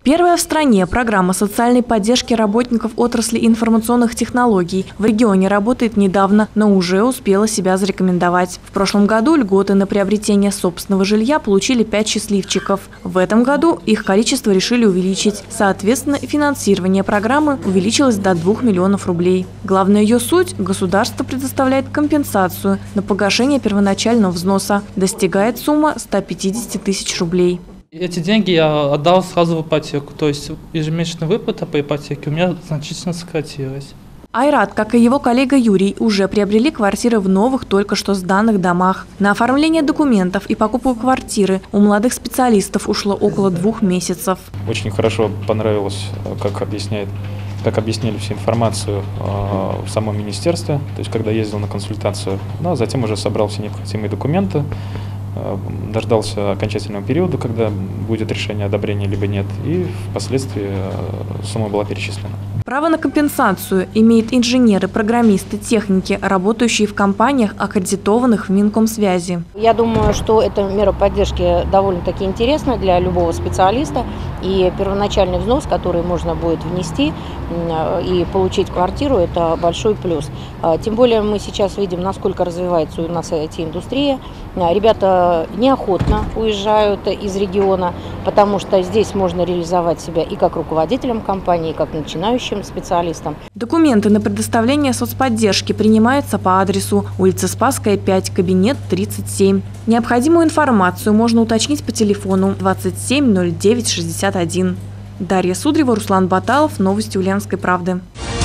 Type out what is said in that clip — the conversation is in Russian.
Первая в стране программа социальной поддержки работников отрасли информационных технологий в регионе работает недавно, но уже успела себя зарекомендовать. В прошлом году льготы на приобретение собственного жилья получили 5 счастливчиков. В этом году их количество решили увеличить. Соответственно, финансирование программы увеличилось до 2 миллионов рублей. Главная ее суть – государство предоставляет компенсацию на погашение первоначального взноса. Достигает сумма 150 тысяч рублей. Эти деньги я отдал сразу в ипотеку, то есть ежемесячная выплата по ипотеке у меня значительно сократилась. Айрат, как и его коллега Юрий, уже приобрели квартиры в новых, только что сданных домах. На оформление документов и покупку квартиры у молодых специалистов ушло около 2 месяцев. Очень хорошо понравилось, как объяснили всю информацию в самом министерстве, то есть когда ездил на консультацию, а затем уже собрал все необходимые документы, дождался окончательного периода, когда будет решение одобрения либо нет, и впоследствии сумма была перечислена. Право на компенсацию имеют инженеры, программисты, техники, работающие в компаниях, аккредитованных в Минкомсвязи. Я думаю, что эта мера поддержки довольно-таки интересна для любого специалиста. И первоначальный взнос, который можно будет внести и получить квартиру, это большой плюс. Тем более мы сейчас видим, насколько развивается у нас IT-индустрия. Ребята неохотно уезжают из региона, потому что здесь можно реализовать себя и как руководителем компании, и как начинающим специалистом. Документы на предоставление соцподдержки принимаются по адресу улица Спасская, 5, кабинет 37. Необходимую информацию можно уточнить по телефону 27 09 61. Дарья Судрева, Руслан Баталов. Новости Ульяновской правды.